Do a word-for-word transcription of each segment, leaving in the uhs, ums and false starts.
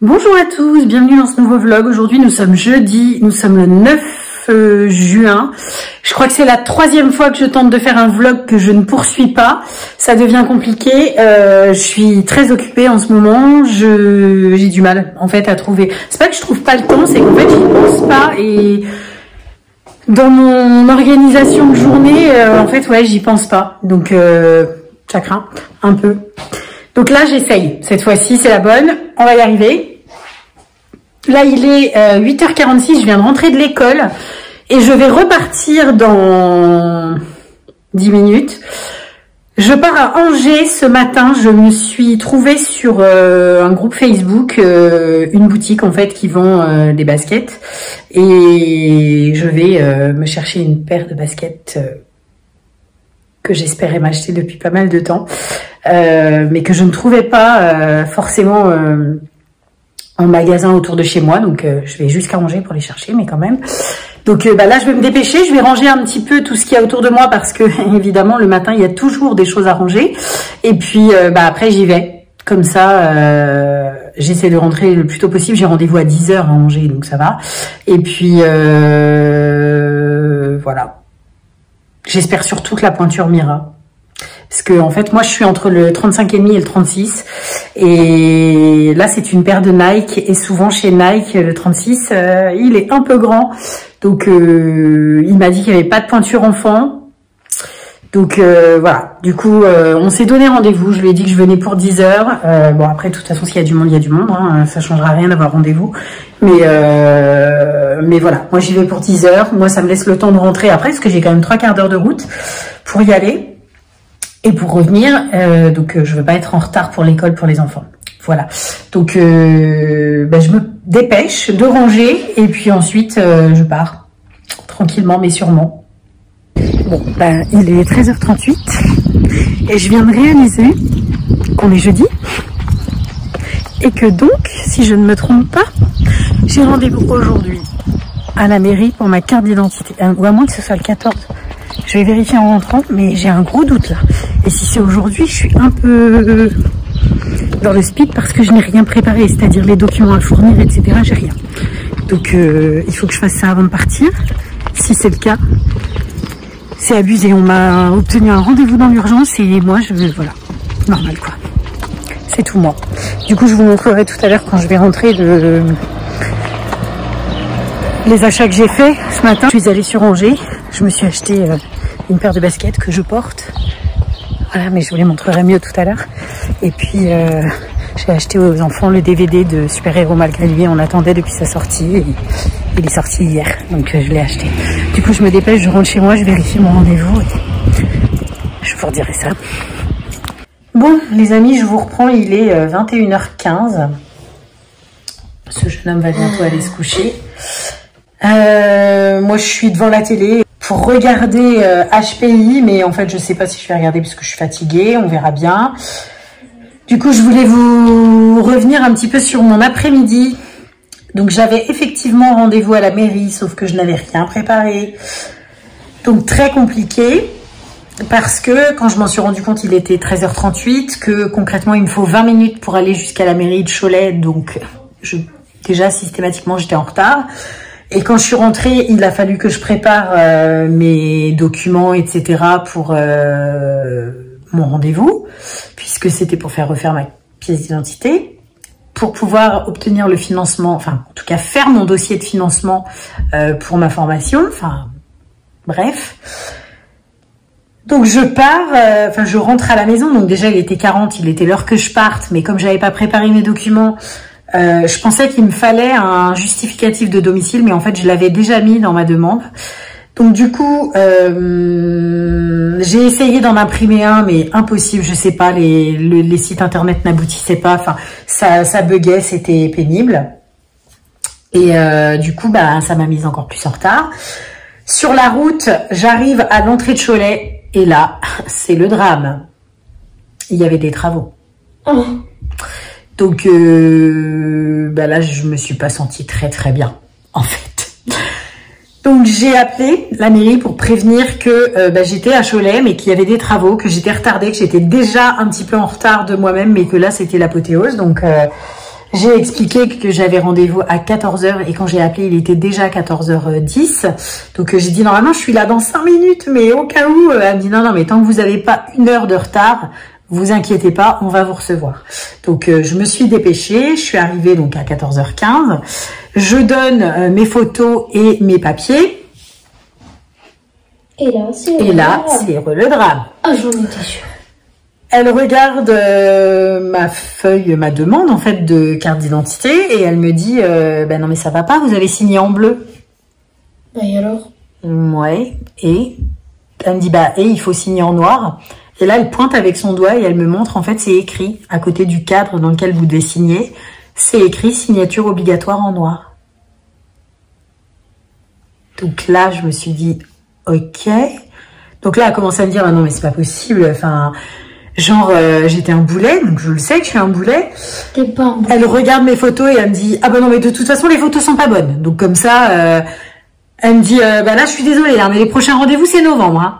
Bonjour à tous, bienvenue dans ce nouveau vlog. Aujourd'hui nous sommes jeudi, nous sommes le neuf juin. Je crois que c'est la troisième fois que je tente de faire un vlog que je ne poursuis pas. Ça devient compliqué, euh, je suis très occupée en ce moment, je j'ai du mal en fait à trouver. C'est pas que je trouve pas le temps, c'est qu'en fait j'y pense pas et dans mon organisation de journée, euh, en fait ouais j'y pense pas. Donc euh, ça craint un peu. Donc là j'essaye, cette fois-ci c'est la bonne, on va y arriver. Là, il est euh, huit heures quarante-six, je viens de rentrer de l'école et je vais repartir dans dix minutes. Je pars à Angers ce matin, je me suis trouvée sur euh, un groupe Facebook, euh, une boutique en fait qui vend euh, des baskets et je vais euh, me chercher une paire de baskets euh, que j'espérais m'acheter depuis pas mal de temps, euh, mais que je ne trouvais pas euh, forcément... Euh, en magasin autour de chez moi, donc euh, je vais jusqu'à Angers pour les chercher, mais quand même. Donc euh, bah, là, je vais me dépêcher, je vais ranger un petit peu tout ce qu'il y a autour de moi parce que évidemment, le matin, il y a toujours des choses à ranger. Et puis euh, bah, après, j'y vais. Comme ça, euh, j'essaie de rentrer le plus tôt possible. J'ai rendez-vous à dix heures à Angers, donc ça va. Et puis, euh, voilà. J'espère surtout que la pointure m'ira. Parce que en fait, moi, je suis entre le trente-cinq virgule cinq et le trente-six. Et là, c'est une paire de Nike. Et souvent, chez Nike, le trente-six, euh, il est un peu grand. Donc, euh, il m'a dit qu'il n'y avait pas de pointure enfant. Donc, euh, voilà. Du coup, euh, on s'est donné rendez-vous. Je lui ai dit que je venais pour dix heures. Euh, bon, après, de toute façon, s'il y a du monde, il y a du monde. Hein. Ça changera rien d'avoir rendez-vous. Mais, euh, mais voilà. Moi, j'y vais pour dix heures. Moi, ça me laisse le temps de rentrer après, parce que j'ai quand même trois quarts d'heure de route pour y aller. Et pour revenir, euh, donc euh, je veux pas être en retard pour l'école pour les enfants. Voilà. Donc euh, ben, je me dépêche de ranger et puis ensuite euh, je pars tranquillement mais sûrement. Bon, ben il est treize heures trente-huit et je viens de réaliser qu'on est jeudi et que donc, si je ne me trompe pas, j'ai rendez-vous aujourd'hui à la mairie pour ma carte d'identité. Ou à moins que ce soit le quatorze. Je vais vérifier en rentrant, mais j'ai un gros doute là. Et si c'est aujourd'hui, je suis un peu dans le speed parce que je n'ai rien préparé, c'est-à-dire les documents à fournir, et cetera. J'ai rien. Donc euh, il faut que je fasse ça avant de partir. Si c'est le cas, c'est abusé. On m'a obtenu un rendez-vous dans l'urgence et moi, je voilà, normal quoi. C'est tout moi. Du coup, je vous montrerai tout à l'heure quand je vais rentrer de les achats que j'ai fait ce matin. Je suis allée sur Angers. Je me suis acheté euh, une paire de baskets que je porte. Voilà, mais je vous les montrerai mieux tout à l'heure. Et puis, euh, j'ai acheté aux enfants le D V D de Super Héros Malgré Lui. On l'attendait depuis sa sortie. Et il est sorti hier, donc euh, je l'ai acheté. Du coup, je me dépêche, je rentre chez moi, je vérifie mon rendez-vous. Et je vous redirai ça. Bon, les amis, je vous reprends. Il est euh, vingt et une heures quinze. Ce jeune homme va bientôt aller se coucher. Euh, moi, je suis devant la télé pour regarder euh, H P I, mais en fait, je sais pas si je vais regarder parce que je suis fatiguée, on verra bien. Du coup, je voulais vous revenir un petit peu sur mon après-midi. Donc, j'avais effectivement rendez-vous à la mairie, sauf que je n'avais rien préparé. Donc, très compliqué, parce que quand je m'en suis rendu compte, il était treize heures trente-huit, que concrètement, il me faut vingt minutes pour aller jusqu'à la mairie de Cholet. Donc, je, déjà, systématiquement, j'étais en retard. Et quand je suis rentrée, il a fallu que je prépare euh, mes documents, et cetera pour euh, mon rendez-vous, puisque c'était pour faire refaire ma pièce d'identité, pour pouvoir obtenir le financement, enfin, en tout cas, faire mon dossier de financement euh, pour ma formation, enfin, bref. Donc, je pars, euh, enfin, je rentre à la maison, donc déjà, il était quarante, il était l'heure que je parte, mais comme j'avais pas préparé mes documents, Euh, je pensais qu'il me fallait un justificatif de domicile, mais en fait, je l'avais déjà mis dans ma demande. Donc, du coup, euh, j'ai essayé d'en imprimer un, mais impossible. Je sais pas, les, les, les sites internet n'aboutissaient pas. Enfin, ça, ça buguait, c'était pénible. Et euh, du coup, bah, ça m'a mise encore plus en retard. Sur la route, j'arrive à l'entrée de Cholet, et là, c'est le drame. Il y avait des travaux. Oh. Donc euh, bah là, je me suis pas sentie très très bien, en fait. Donc j'ai appelé la mairie pour prévenir que euh, bah, j'étais à Cholet, mais qu'il y avait des travaux, que j'étais retardée, que j'étais déjà un petit peu en retard de moi-même, mais que là c'était l'apothéose. Donc euh, J'ai expliqué que j'avais rendez-vous à quatorze heures et quand j'ai appelé, il était déjà quatorze heures dix. Donc, euh, j'ai dit, normalement, je suis là dans cinq minutes, mais au cas où, euh, elle me dit, non, non, mais tant que vous n'avez pas une heure de retard, vous inquiétez pas, on va vous recevoir. Donc, euh, je me suis dépêchée. Je suis arrivée donc à quatorze heures quinze. Je donne euh, mes photos et mes papiers. Et là, c'est Et là, c'est le drame. Ah, j'en étais sûre. Elle regarde euh, ma feuille, ma demande en fait de carte d'identité et elle me dit euh, ben non mais ça va pas, vous avez signé en bleu. Bah et alors? Ouais. Et elle me dit bah et il faut signer en noir. Et là elle pointe avec son doigt et elle me montre en fait c'est écrit à côté du cadre dans lequel vous devez signer, c'est écrit signature obligatoire en noir. Donc là je me suis dit ok. Donc là elle a commencé à me dire ah non mais c'est pas possible. Enfin. Genre, euh, j'étais un boulet, donc je le sais que je suis un boulet. T'es pas un boulet. Elle regarde mes photos et elle me dit, ah bah non, mais de toute façon, les photos sont pas bonnes. Donc comme ça, euh, elle me dit, euh, bah là, je suis désolée, là, mais les prochains rendez-vous, c'est novembre. Hein.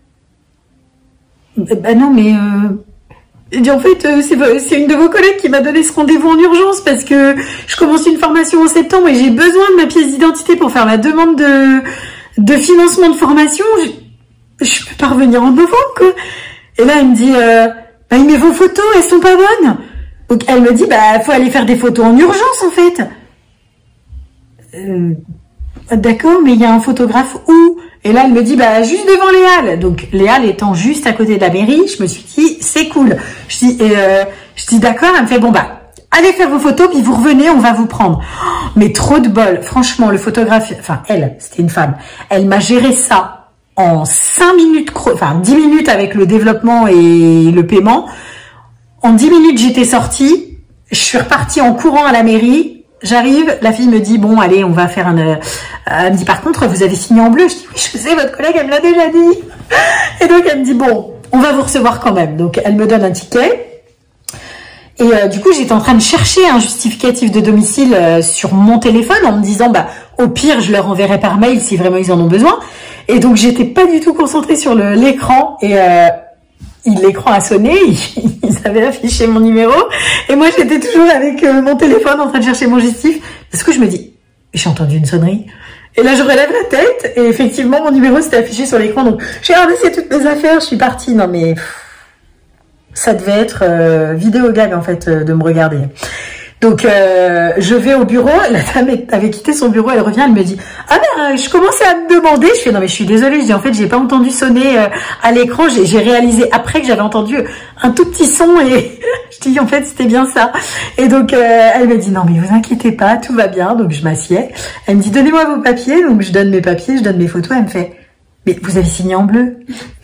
Bah non, mais... Euh... Elle dit, en fait, euh, c'est une de vos collègues qui m'a donné ce rendez-vous en urgence parce que je commence une formation en septembre et j'ai besoin de ma pièce d'identité pour faire ma demande de, de financement de formation. Je, je peux pas revenir en novembre, quoi. Et là, elle me dit, euh, bah, mais vos photos, elles sont pas bonnes. Donc, elle me dit, bah, faut aller faire des photos en urgence, en fait. Euh, D'accord, mais il y a un photographe où? Et là, elle me dit, bah, juste devant les Halles. Donc, les Halles étant juste à côté de la mairie, je me suis dit, c'est cool. Je dis, euh, je dis, d'accord, elle me fait, bon, bah, allez faire vos photos, puis vous revenez, on va vous prendre. Oh, mais trop de bol. Franchement, le photographe, enfin, elle, c'était une femme. Elle m'a géré ça. En cinq minutes, enfin dix minutes avec le développement et le paiement. En dix minutes, j'étais sortie. Je suis repartie en courant à la mairie. J'arrive, la fille me dit, bon, allez, on va faire un... Euh, elle me dit, par contre, vous avez signé en bleu. Je dis, oui, je sais, votre collègue, elle me l'a déjà dit. Et donc, elle me dit, bon, on va vous recevoir quand même. Donc, elle me donne un ticket. Et euh, du coup, j'étais en train de chercher un justificatif de domicile euh, sur mon téléphone en me disant, bah, au pire, je leur enverrai par mail si vraiment ils en ont besoin. Et donc, j'étais pas du tout concentrée sur l'écran et euh, l'écran a sonné, ils, ils avaient affiché mon numéro et moi, j'étais toujours avec euh, mon téléphone en train de chercher mon justif. Parce que je me dis, j'ai entendu une sonnerie. Et là, je relève la tête et effectivement, mon numéro s'était affiché sur l'écran. Donc, j'ai ramassé toutes mes affaires, je suis partie. Non, mais pff, ça devait être euh, vidéo gag en fait euh, de me regarder. Donc, euh, je vais au bureau, la femme avait quitté son bureau, elle revient, elle me dit « Ah ben, je commençais à me demander, je fais non mais je suis désolée, je dis en fait, j'ai pas entendu sonner euh, à l'écran, j'ai réalisé après que j'avais entendu un tout petit son et je dis en fait, c'était bien ça. » Et donc, euh, elle me dit « Non mais vous inquiétez pas, tout va bien. » Donc, je m'assieds. Elle me dit « Donnez-moi vos papiers. » Donc, je donne mes papiers, je donne mes photos, elle me fait « Mais vous avez signé en bleu ?»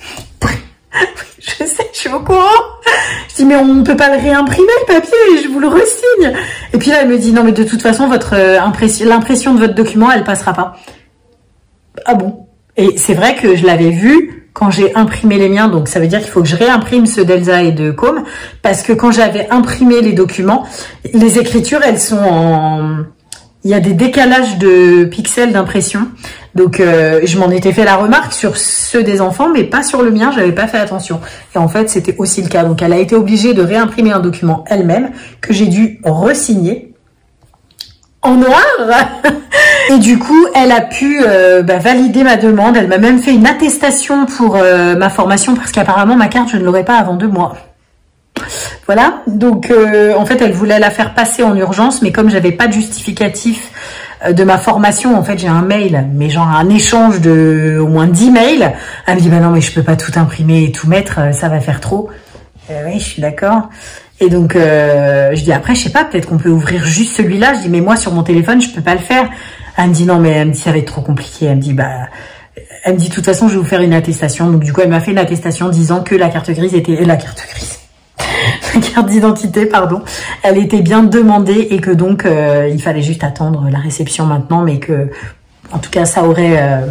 Je sais, je suis au courant. Je dis, mais on ne peut pas le réimprimer, le papier, et je vous le resigne. Et puis là, elle me dit, non, mais de toute façon, votre euh, impression, l'impression de votre document, elle passera pas. Ah bon? Et c'est vrai que je l'avais vu quand j'ai imprimé les miens, donc ça veut dire qu'il faut que je réimprime ceux d'Elsa et de Com, parce que quand j'avais imprimé les documents, les écritures, elles sont en... Il y a des décalages de pixels d'impression. Donc, euh, je m'en étais fait la remarque sur ceux des enfants, mais pas sur le mien, j'avais pas fait attention. Et en fait, c'était aussi le cas. Donc, elle a été obligée de réimprimer un document elle-même, que j'ai dû re-signer en noir. Et du coup, elle a pu euh, bah, valider ma demande. Elle m'a même fait une attestation pour euh, ma formation, parce qu'apparemment, ma carte, je ne l'aurai pas avant deux mois. Voilà, donc euh, en fait elle voulait la faire passer en urgence, mais comme j'avais pas de justificatif euh, de ma formation, en fait j'ai un mail, mais genre un échange de au moins dix mails, elle me dit bah non mais je peux pas tout imprimer et tout mettre, ça va faire trop. Euh, oui, je suis d'accord. Et donc euh, je dis après je sais pas, peut-être qu'on peut ouvrir juste celui-là. Je dis mais moi sur mon téléphone je peux pas le faire. Elle me dit non mais elle me dit ça va être trop compliqué. Elle me dit bah elle me dit de toute façon je vais vous faire une attestation. Donc du coup elle m'a fait une attestation disant que la carte grise était la carte grise. La carte d'identité, pardon, elle était bien demandée et que donc euh, il fallait juste attendre la réception maintenant, mais que en tout cas ça aurait euh,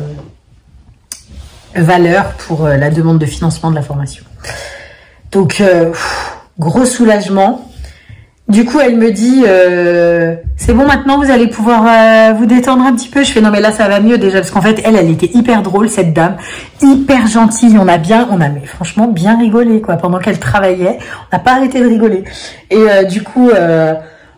valeur pour euh, la demande de financement de la formation. Donc euh, pff, gros soulagement. Du coup, elle me dit, euh, c'est bon maintenant, vous allez pouvoir euh, vous détendre un petit peu. Je fais, non mais là, ça va mieux déjà, parce qu'en fait, elle, elle était hyper drôle, cette dame, hyper gentille. On a bien, on a mais franchement bien rigolé, quoi, pendant qu'elle travaillait. On n'a pas arrêté de rigoler. Et euh, du coup, euh,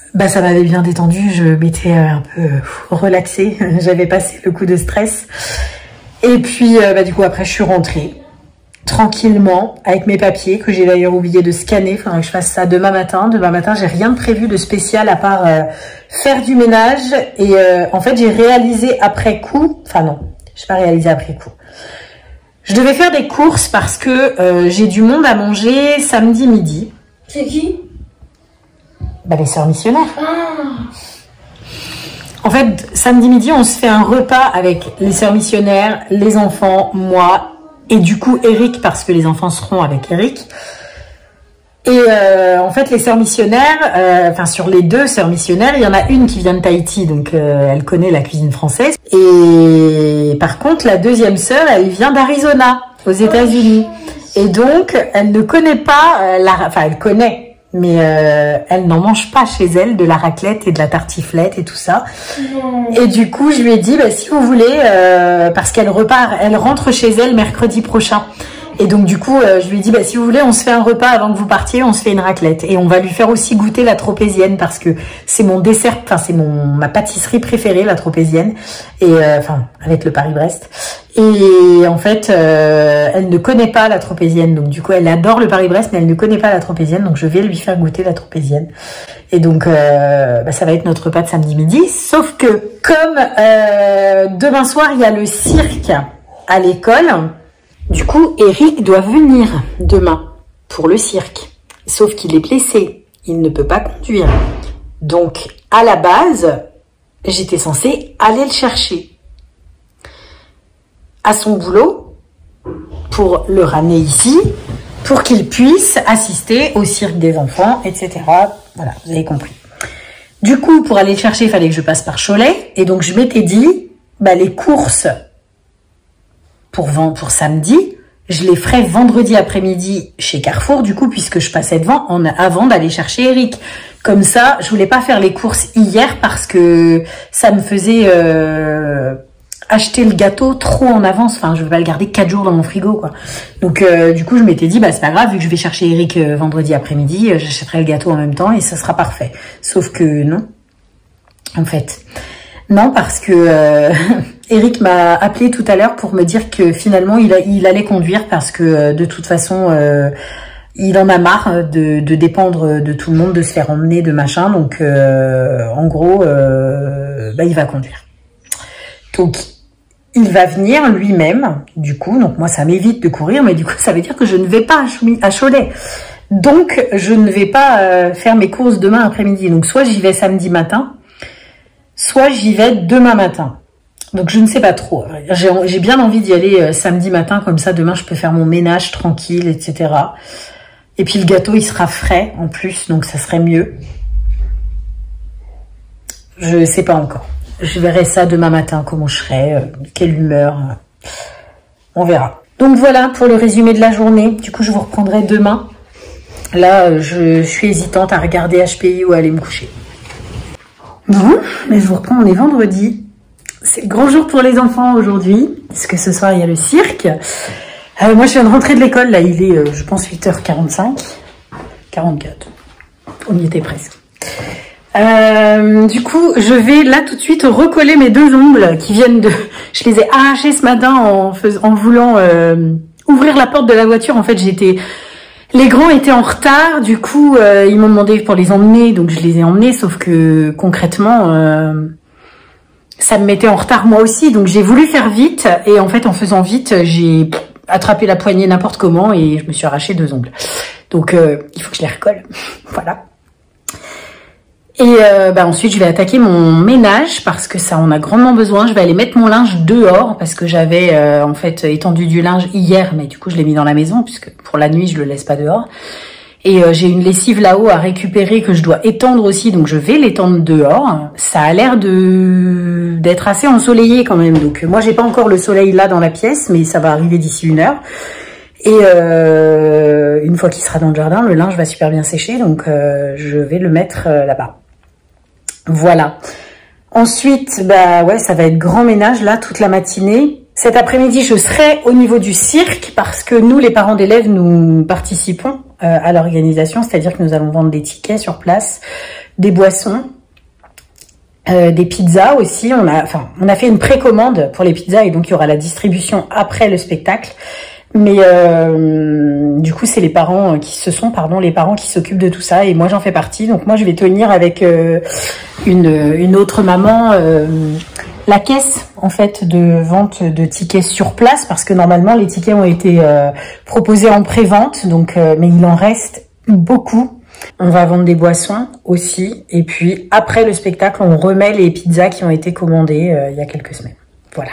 bah ça m'avait bien détendu, je m'étais un peu relaxée, j'avais passé le coup de stress. Et puis bah du coup après je suis rentrée tranquillement avec mes papiers que j'ai d'ailleurs oublié de scanner. Il faudra que je fasse ça demain matin. Demain matin, j'ai rien de prévu de spécial à part euh, faire du ménage. Et euh, en fait, j'ai réalisé après coup. Enfin non, je n'ai pas réalisé après coup. Je devais faire des courses parce que euh, j'ai du monde à manger samedi midi. C'est qui? Bah les sœurs missionnaires. Ah. En fait, samedi midi, on se fait un repas avec les sœurs missionnaires, les enfants, moi. Et du coup, Eric, parce que les enfants seront avec Eric. Et euh, en fait, les sœurs missionnaires, euh, enfin sur les deux sœurs missionnaires, il y en a une qui vient de Tahiti, donc euh, elle connaît la cuisine française. Et par contre, la deuxième sœur, elle vient d'Arizona, aux États-Unis. Et donc, elle ne connaît pas, euh, la, enfin elle connaît, mais euh, elle n'en mange pas chez elle de la raclette et de la tartiflette et tout ça. Mmh. Et du coup, je lui ai dit, bah, si vous voulez, euh, parce qu'elle repart, elle rentre chez elle mercredi prochain. Et donc du coup, euh, je lui ai dit, bah, si vous voulez, on se fait un repas avant que vous partiez, on se fait une raclette. Et on va lui faire aussi goûter la tropézienne parce que c'est mon dessert, enfin c'est mon ma pâtisserie préférée, la tropézienne. Et euh, enfin, avec le Paris-Brest. Et en fait, euh, elle ne connaît pas la tropézienne. Donc du coup, elle adore le Paris-Brest, mais elle ne connaît pas la tropézienne. Donc je vais lui faire goûter la tropézienne. Et donc, euh, bah, ça va être notre repas de samedi midi. Sauf que, comme euh, demain soir, il y a le cirque à l'école, du coup, Eric doit venir demain pour le cirque. Sauf qu'il est blessé. Il ne peut pas conduire. Donc, à la base, j'étais censée aller le chercher à son boulot pour le ramener ici, pour qu'il puisse assister au cirque des enfants, et cetera. Voilà, vous avez compris. Du coup, pour aller le chercher, il fallait que je passe par Cholet. Et donc, je m'étais dit, bah, les courses pour, pour samedi, je les ferai vendredi après-midi chez Carrefour, du coup, puisque je passais devant en, avant d'aller chercher Eric. Comme ça, je voulais pas faire les courses hier parce que ça me faisait euh, acheter le gâteau trop en avance. Enfin, je veux pas le garder quatre jours dans mon frigo, quoi. Donc, euh, du coup, je m'étais dit, bah, c'est pas grave, vu que je vais chercher Eric euh, vendredi après-midi, euh, j'achèterai le gâteau en même temps et ça sera parfait. Sauf que non, en fait. Non, parce que euh, Eric m'a appelé tout à l'heure pour me dire que finalement, il, a, il allait conduire parce que euh, de toute façon... Euh, il en a marre de, de dépendre de tout le monde, de se faire emmener, de machin. Donc, euh, en gros, euh, bah, il va conduire. Donc, il va venir lui-même, du coup. Donc, moi, ça m'évite de courir, mais du coup, ça veut dire que je ne vais pas à Cholet. Donc, je ne vais pas euh, faire mes courses demain après-midi. Donc, soit j'y vais samedi matin, soit j'y vais demain matin. Donc, je ne sais pas trop. J'ai bien envie d'y aller euh, samedi matin, comme ça, demain, je peux faire mon ménage tranquille, et cetera. Et puis le gâteau, il sera frais en plus, donc ça serait mieux. Je sais pas encore. Je verrai ça demain matin, comment je serai, euh, quelle humeur. Euh, on verra. Donc voilà pour le résumé de la journée. Du coup, je vous reprendrai demain. Là, je, je suis hésitante à regarder H P I ou à aller me coucher. Bon, mais je vous reprends, on est vendredi. C'est le grand jour pour les enfants aujourd'hui, parce que ce soir, il y a le cirque. Euh, moi, je viens de rentrer de l'école. Là, il est, euh, je pense, huit heures quarante-cinq. quarante-quatre. On y était presque. Euh, du coup, je vais là tout de suite recoller mes deux ongles qui viennent de... Je les ai arrachés ce matin en, fais... en voulant euh, ouvrir la porte de la voiture. En fait, j'étais... Les grands étaient en retard. Du coup, euh, ils m'ont demandé pour les emmener. Donc, je les ai emmenés. Sauf que, concrètement... Euh... ça me mettait en retard moi aussi. Donc, j'ai voulu faire vite. Et en fait, en faisant vite, j'ai... attraper la poignée n'importe comment et je me suis arraché deux ongles. Donc, euh, il faut que je les recolle. Voilà. Et euh, bah, ensuite, je vais attaquer mon ménage parce que ça en a grandement besoin. Je vais aller mettre mon linge dehors parce que j'avais euh, en fait étendu du linge hier, mais du coup, je l'ai mis dans la maison puisque pour la nuit, je le laisse pas dehors. Et euh, j'ai une lessive là-haut à récupérer que je dois étendre aussi, donc je vais l'étendre dehors. Ça a l'air de d'être assez ensoleillé quand même. Donc moi, j'ai pas encore le soleil là dans la pièce, mais ça va arriver d'ici une heure. Et euh, une fois qu'il sera dans le jardin, le linge va super bien sécher, donc euh, je vais le mettre euh, là-bas. Voilà. Ensuite, bah ouais, ça va être grand ménage là toute la matinée. Cet après-midi, je serai au niveau du cirque parce que nous, les parents d'élèves, nous participons euh, à l'organisation, c'est-à-dire que nous allons vendre des tickets sur place des boissons, euh, des pizzas aussi. On a, enfin, on a fait une précommande pour les pizzas et donc il y aura la distribution après le spectacle. Mais euh, du coup, c'est les parents qui se sont, pardon, les parents qui s'occupent de tout ça et moi j'en fais partie. Donc moi je vais tenir avec euh, une, une autre maman euh, la caisse en fait de vente de tickets sur place parce que normalement les tickets ont été euh, proposés en pré-vente, donc euh, mais il en reste beaucoup. On va vendre des boissons aussi et puis après le spectacle, on remet les pizzas qui ont été commandées euh, il y a quelques semaines. Voilà.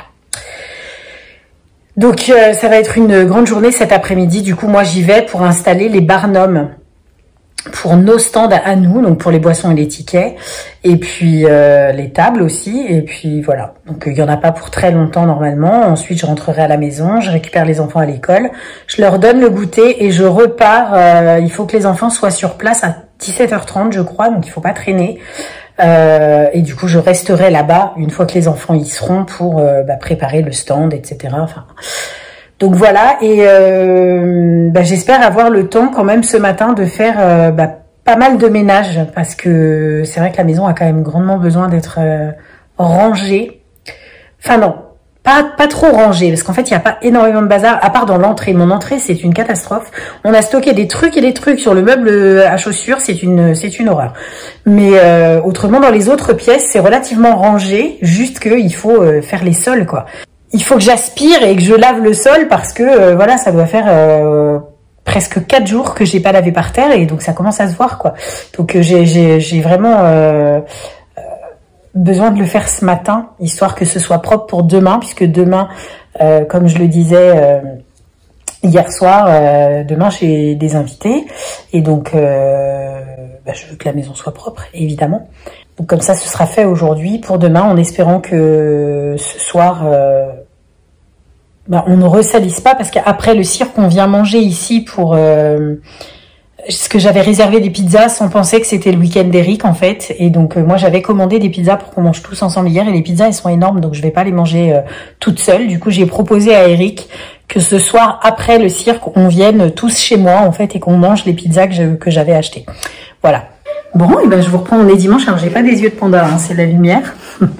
Donc euh, ça va être une grande journée cet après-midi. Du coup, moi j'y vais pour installer les barnums pour nos stands à nous, donc pour les boissons et les tickets, et puis euh, les tables aussi, et puis voilà. Donc il y en a pas pour très longtemps normalement. Ensuite, je rentrerai à la maison, je récupère les enfants à l'école, je leur donne le goûter et je repars. Euh, il faut que les enfants soient sur place à dix-sept heures trente, je crois, donc il faut pas traîner. Euh, et du coup, je resterai là-bas une fois que les enfants y seront pour euh, bah, préparer le stand, et cetera. Enfin, donc voilà. Et euh, bah, j'espère avoir le temps quand même ce matin de faire euh, bah, pas mal de ménage parce que c'est vrai que la maison a quand même grandement besoin d'être euh, rangée. Enfin non, pas pas trop rangée parce qu'en fait il n'y a pas énormément de bazar à part dans l'entrée. Mon entrée c'est une catastrophe. On a stocké des trucs et des trucs sur le meuble à chaussures, c'est une c'est une horreur. Mais euh, autrement dans les autres pièces c'est relativement rangé, juste que il faut euh, faire les sols quoi. Il faut que j'aspire et que je lave le sol parce que euh, voilà ça doit faire euh, presque quatre jours que j'ai pas lavé par terre et donc ça commence à se voir quoi. Donc euh, j'ai j'ai j'ai vraiment euh, besoin de le faire ce matin, histoire que ce soit propre pour demain, puisque demain, euh, comme je le disais euh, hier soir, euh, demain j'ai des invités, et donc euh, bah, je veux que la maison soit propre, évidemment. Donc comme ça, ce sera fait aujourd'hui pour demain, en espérant que ce soir, euh, bah, on ne ressalisse pas, parce qu'après le cirque, on vient manger ici pour... Euh, ce que j'avais réservé des pizzas sans penser que c'était le week-end d'Eric en fait, et donc euh, moi j'avais commandé des pizzas pour qu'on mange tous ensemble hier, et les pizzas elles sont énormes donc je vais pas les manger euh, toute seule. Du coup j'ai proposé à Eric que ce soir après le cirque on vienne tous chez moi en fait et qu'on mange les pizzas que je, que j'avais achetées. Voilà. Bon et ben je vous reprends, on est dimanche, alors j'ai pas des yeux de panda, hein, c'est la lumière.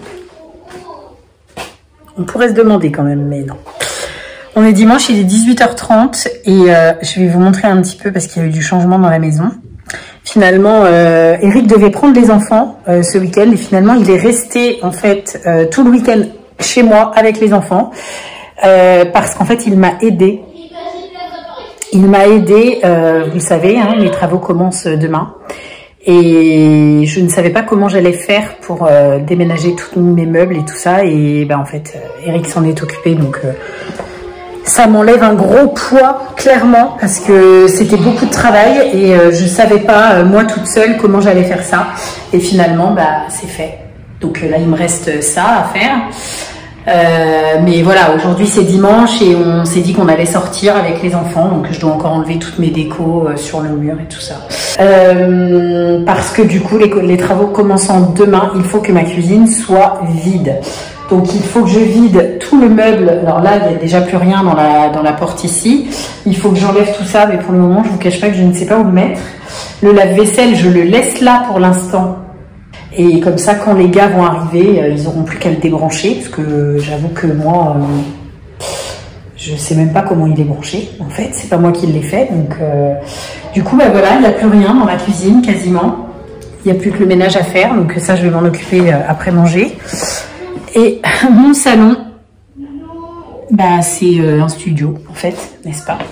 On pourrait se demander quand même, mais non. On est dimanche, il est dix-huit heures trente et euh, je vais vous montrer un petit peu parce qu'il y a eu du changement dans la maison. Finalement, euh, Eric devait prendre les enfants euh, ce week-end et finalement il est resté en fait euh, tout le week-end chez moi avec les enfants euh, parce qu'en fait il m'a aidé. Il m'a aidé, euh, vous le savez, hein, les travaux commencent demain et je ne savais pas comment j'allais faire pour euh, déménager tous mes meubles et tout ça, et ben en fait Eric s'en est occupé, donc euh, ça m'enlève un gros poids, clairement, parce que c'était beaucoup de travail et euh, je savais pas, euh, moi toute seule, comment j'allais faire ça. Et finalement, bah, c'est fait. Donc euh, là, il me reste ça à faire. Euh, mais voilà, aujourd'hui c'est dimanche et on s'est dit qu'on allait sortir avec les enfants. Donc je dois encore enlever toutes mes décos euh, sur le mur et tout ça. Euh, parce que du coup, les, les travaux commençant demain, il faut que ma cuisine soit vide. Donc il faut que je vide tout le meuble. Alors là, il n'y a déjà plus rien dans la, dans la porte ici. Il faut que j'enlève tout ça, mais pour le moment, je ne vous cache pas que je ne sais pas où le mettre. Le lave-vaisselle, je le laisse là pour l'instant. Et comme ça, quand les gars vont arriver, ils n'auront plus qu'à le débrancher. Parce que j'avoue que moi, euh, je ne sais même pas comment il est branché. En fait, c'est pas moi qui l'ai fait. Donc euh, du coup, bah voilà, il n'y a plus rien dans la cuisine quasiment. Il n'y a plus que le ménage à faire. Donc ça, je vais m'en occuper après manger. Et mon salon, bah, c'est euh, un studio, en fait, n'est-ce pas?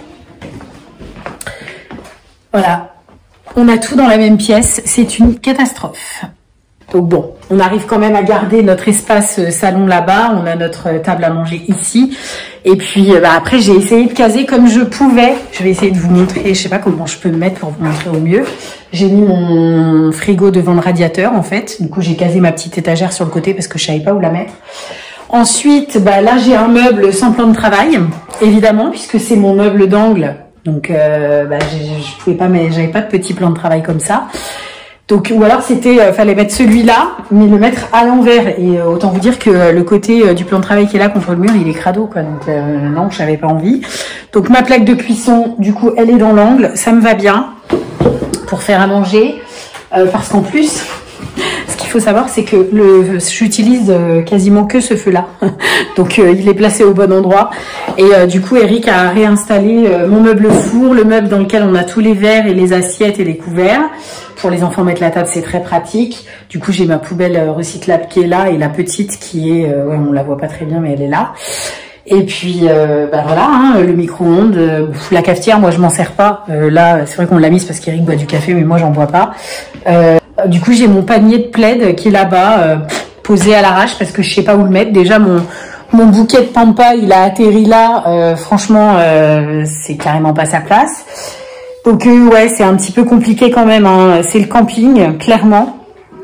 Voilà. On a tout dans la même pièce. C'est une catastrophe. Donc bon, on arrive quand même à garder notre espace salon là-bas. On a notre table à manger ici. Et puis bah, après, j'ai essayé de caser comme je pouvais. Je vais essayer de vous montrer, je sais pas comment je peux me mettre pour vous montrer au mieux. J'ai mis mon frigo devant le radiateur en fait. Du coup, j'ai casé ma petite étagère sur le côté parce que je savais pas où la mettre. Ensuite, bah, là, j'ai un meuble sans plan de travail, évidemment, puisque c'est mon meuble d'angle. Donc, euh, bah, je pouvais pas, mais j'avais pas de petit plan de travail comme ça. Donc, ou alors c'était, euh, fallait mettre celui-là, mais le mettre à l'envers. Et euh, autant vous dire que euh, le côté euh, du plan de travail qui est là contre le mur, il est crado, quoi. Donc euh, non, j'avais pas envie. Donc ma plaque de cuisson, du coup, elle est dans l'angle. Ça me va bien pour faire à manger, euh, parce qu'en plus, Ce qu'il faut savoir, c'est que le, j'utilise quasiment que ce feu-là. Donc, euh, il est placé au bon endroit. Et euh, du coup, Eric a réinstallé euh, mon meuble four, le meuble dans lequel on a tous les verres et les assiettes et les couverts. Pour les enfants, mettre la table, c'est très pratique. Du coup, j'ai ma poubelle euh, recyclable qui est là et la petite qui est... Euh, ouais, on la voit pas très bien, mais elle est là. Et puis, euh, bah voilà, hein, le micro-ondes, euh, la cafetière, moi, je m'en sers pas. Euh, là, c'est vrai qu'on l'a mise parce qu'Eric boit du café, mais moi, j'en bois pas. Euh, du coup, j'ai mon panier de plaid qui est là-bas, euh, posé à l'arrache parce que je sais pas où le mettre. Déjà, mon, mon bouquet de pampa, il a atterri là. Euh, franchement, euh, c'est carrément pas sa place. Donc, euh, ouais, c'est un petit peu compliqué quand même. Hein. C'est le camping, clairement.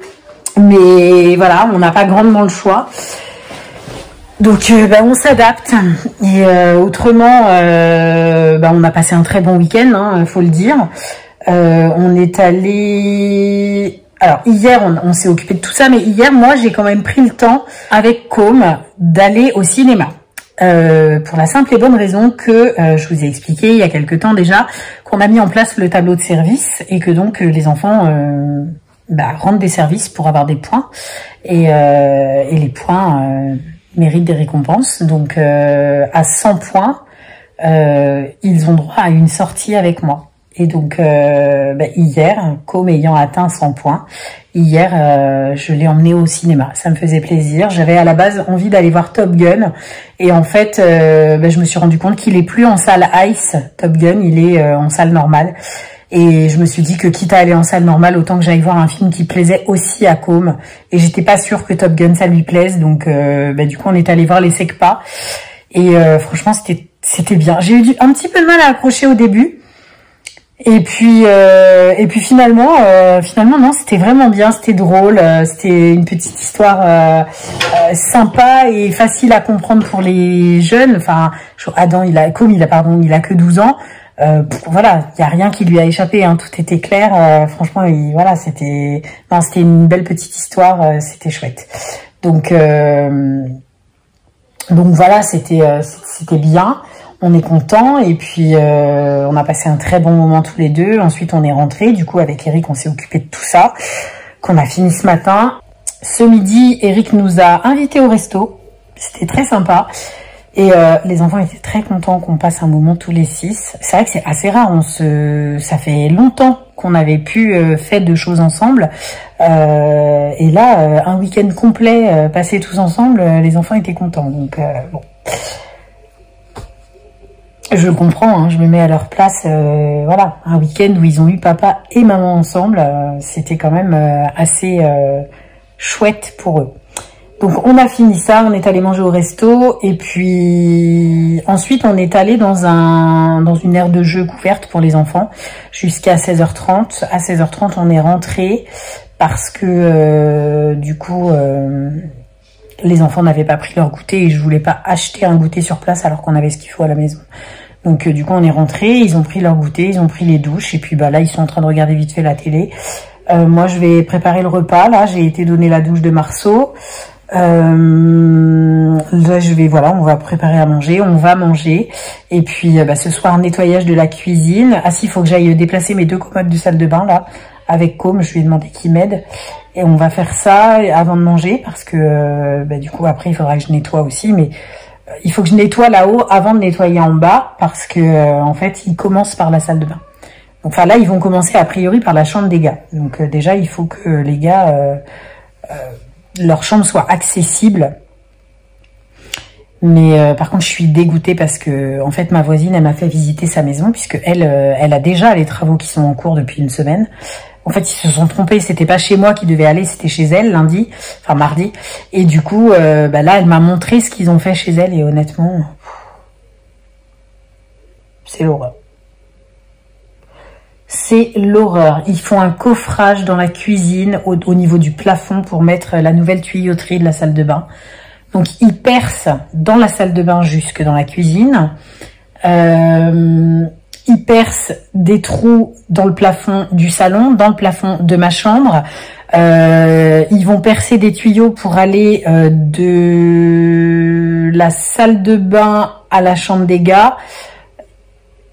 Mais voilà, on n'a pas grandement le choix. Donc euh, bah, on s'adapte et euh, autrement euh, bah, on a passé un très bon week-end, hein, faut le dire. Euh, on est allé... Alors hier on, on s'est occupé de tout ça, mais hier moi j'ai quand même pris le temps avec Com d'aller au cinéma. Euh, pour la simple et bonne raison que euh, je vous ai expliqué il y a quelques temps déjà qu'on a mis en place le tableau de service et que donc euh, les enfants euh, bah, rendent des services pour avoir des points et, euh, et les points... Euh, méritent des récompenses. Donc euh, à cent points, euh, ils ont droit à une sortie avec moi. Et donc euh, bah, hier, comme ayant atteint cent points, hier euh, je l'ai emmené au cinéma. Ça me faisait plaisir. J'avais à la base envie d'aller voir Top Gun. Et en fait, euh, bah, je me suis rendu compte qu'il est plus en salle Ice, Top Gun, il est euh, en salle normale. Et je me suis dit que quitte à aller en salle normale, autant que j'aille voir un film qui plaisait aussi à Com. Et j'étais pas sûre que Top Gun ça lui plaise, donc euh, bah, du coup on est allé voir les Secpa. Et euh, franchement c'était c'était bien. J'ai eu du, un petit peu de mal à accrocher au début. Et puis euh, et puis finalement euh, finalement non, c'était vraiment bien, c'était drôle, euh, c'était une petite histoire euh, euh, sympa et facile à comprendre pour les jeunes. Enfin, Adam il a Com il a pardon il a que douze ans. Euh, voilà, il y a rien qui lui a échappé, hein, tout était clair. Euh, franchement, il, voilà, c'était, non, c'était une belle petite histoire, euh, c'était chouette. Donc, euh, donc voilà, c'était, euh, c'était bien. On est content et puis euh, on a passé un très bon moment tous les deux. Ensuite, on est rentré. Du coup, avec Eric, on s'est occupé de tout ça, qu'on a fini ce matin. Ce midi, Eric nous a invités au resto. C'était très sympa. Et euh, les enfants étaient très contents qu'on passe un moment tous les six. C'est vrai que c'est assez rare. On se, ça fait longtemps qu'on avait pu euh, faire de choses ensemble. Euh, et là, euh, un week-end complet euh, passé tous ensemble, euh, les enfants étaient contents. Donc euh, bon, je comprends. Hein, je me mets à leur place. Euh, voilà, un week-end où ils ont eu papa et maman ensemble, euh, c'était quand même euh, assez euh, chouette pour eux. Donc on a fini ça, on est allé manger au resto et puis ensuite on est allé dans un dans une aire de jeu couverte pour les enfants jusqu'à seize heures trente. À seize heures trente on est rentré parce que euh, du coup euh, les enfants n'avaient pas pris leur goûter et je voulais pas acheter un goûter sur place alors qu'on avait ce qu'il faut à la maison. Donc euh, du coup on est rentré, ils ont pris leur goûter, ils ont pris les douches et puis bah là ils sont en train de regarder vite fait la télé. Euh, moi je vais préparer le repas, là j'ai été donner la douche de Marceau. Euh, là je vais voilà on va préparer à manger, on va manger et puis bah, ce soir nettoyage de la cuisine. Ah si, il faut que j'aille déplacer mes deux commodes de salle de bain là avec Com, je lui ai demandé qu'il m'aide et on va faire ça avant de manger parce que euh, bah, du coup après il faudra que je nettoie aussi, mais euh, il faut que je nettoie là-haut avant de nettoyer en bas parce que euh, en fait ils commencent par la salle de bain. Donc, enfin là ils vont commencer a priori par la chambre des gars, donc euh, déjà il faut que les gars euh, euh, leur chambre soit accessible. Mais euh, par contre je suis dégoûtée parce que en fait ma voisine elle m'a fait visiter sa maison puisque elle euh, elle a déjà les travaux qui sont en cours depuis une semaine. En fait ils se sont trompés, c'était pas chez moi qu'ils devaient aller, c'était chez elle lundi, enfin mardi. Et du coup euh, bah là elle m'a montré ce qu'ils ont fait chez elle et honnêtement c'est l'horreur. C'est l'horreur. Ils font un coffrage dans la cuisine au, au niveau du plafond pour mettre la nouvelle tuyauterie de la salle de bain. Donc ils percent dans la salle de bain jusque dans la cuisine. Euh, ils percent des trous dans le plafond du salon, dans le plafond de ma chambre. Euh, ils vont percer des tuyaux pour aller euh, de la salle de bain à la chambre des gars.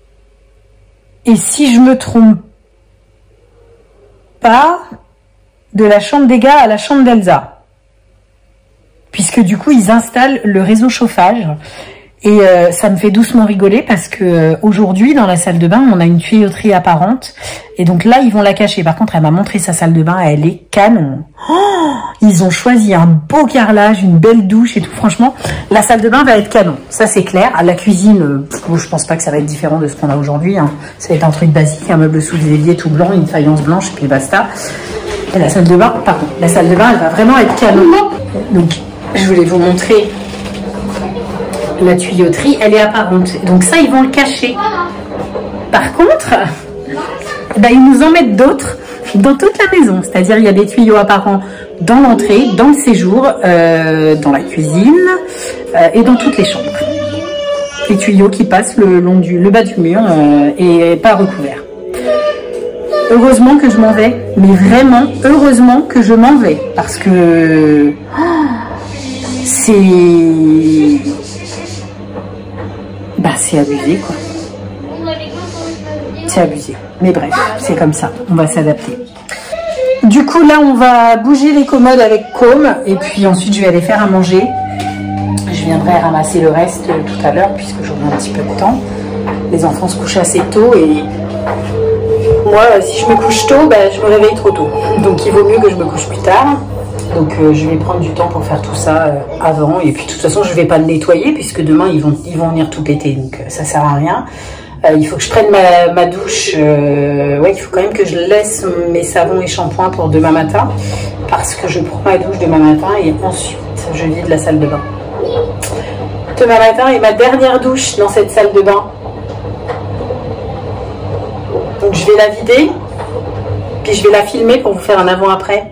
Et si je me trompe pas, de la chambre des gars à la chambre d'Elsa. Puisque du coup, ils installent le réseau chauffage. Et euh, ça me fait doucement rigoler parce que euh, aujourd'hui, dans la salle de bain, on a une tuyauterie apparente. Et donc là, ils vont la cacher. Par contre, elle m'a montré sa salle de bain. Elle est canon. Oh, ils ont choisi un beau carrelage, une belle douche et tout. Franchement, la salle de bain va être canon. Ça, c'est clair. À la cuisine, euh, bon, je pense pas que ça va être différent de ce qu'on a aujourd'hui. Hein. Ça va être un truc basique, un meuble sous l'évier tout blanc, une faïence blanche et puis basta. Et la salle de bain, pardon, la salle de bain, elle va vraiment être canon. Donc, je voulais vous montrer... La tuyauterie, elle est apparente. Donc ça, ils vont le cacher. Par contre, ben, ils nous en mettent d'autres dans toute la maison. C'est-à-dire, il y a des tuyaux apparents dans l'entrée, dans le séjour, euh, dans la cuisine euh, et dans toutes les chambres. Les tuyaux qui passent le long du le bas du mur euh, et pas recouvert. Heureusement que je m'en vais. Mais vraiment, heureusement que je m'en vais. Parce que... Oh, c'est... Bah, c'est abusé, quoi. C'est abusé. Mais bref, c'est comme ça. On va s'adapter. Du coup, là, on va bouger les commodes avec Côme. Et puis ensuite, je vais aller faire à manger. Je viendrai ramasser le reste tout à l'heure, puisque j'aurai un petit peu de temps. Les enfants se couchent assez tôt. Et moi, si je me couche tôt, bah, je me réveille trop tôt. Donc, il vaut mieux que je me couche plus tard. Donc euh, je vais prendre du temps pour faire tout ça euh, avant. Et puis de toute façon, je ne vais pas le nettoyer puisque demain, ils vont, ils vont venir tout péter. Donc euh, ça ne sert à rien. Euh, il faut que je prenne ma, ma douche. Euh, ouais, il faut quand même que je laisse mes savons et shampoings pour demain matin. Parce que je prends ma douche demain matin et ensuite, je vide la salle de bain. Demain matin est ma dernière douche dans cette salle de bain. Donc je vais la vider. Puis je vais la filmer pour vous faire un avant-après.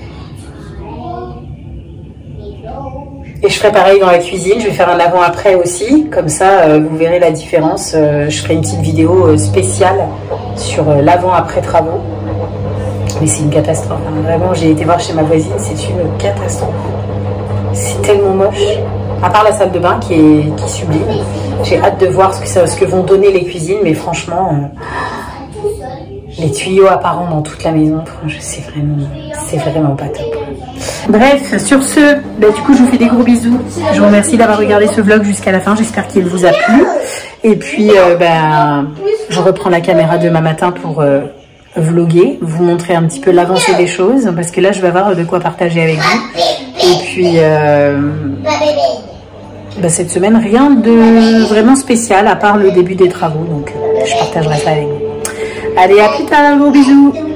Et je ferai pareil dans la cuisine, je vais faire un avant-après aussi, comme ça euh, vous verrez la différence. Euh, je ferai une petite vidéo euh, spéciale sur euh, l'avant-après travaux. Mais c'est une catastrophe, hein. Vraiment, j'ai été voir chez ma voisine, c'est une catastrophe. C'est tellement moche. À part la salle de bain qui est, qui est sublime. J'ai hâte de voir ce que, ça, ce que vont donner les cuisines, mais franchement, euh, les tuyaux apparents dans toute la maison, je sais vraiment, c'est vraiment pas top. Bref, sur ce, bah, du coup, je vous fais des gros bisous. Je vous remercie d'avoir regardé ce vlog jusqu'à la fin. J'espère qu'il vous a plu. Et puis, euh, bah, je reprends la caméra demain matin pour euh, vloguer, vous montrer un petit peu l'avancée des choses. Parce que là, je vais avoir de quoi partager avec vous. Et puis, euh, bah, cette semaine, rien de vraiment spécial, à part le début des travaux. Donc, je partagerai ça avec vous. Allez, à plus tard, gros bisous.